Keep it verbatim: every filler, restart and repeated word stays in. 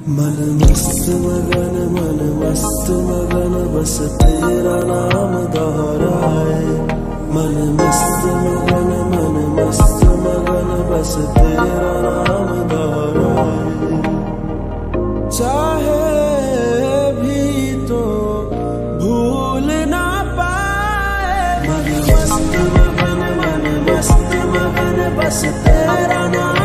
मन मस्त मगन मन मस्त मगन बस तेरा नाम दोहराए। मन मस्त मगन मन मस्त मगन बस तेरा नाम दोहराए। चाहे भी तो भूल ना पाए। मन मस्त मगन मन मस्त मगन बस तेरा नाम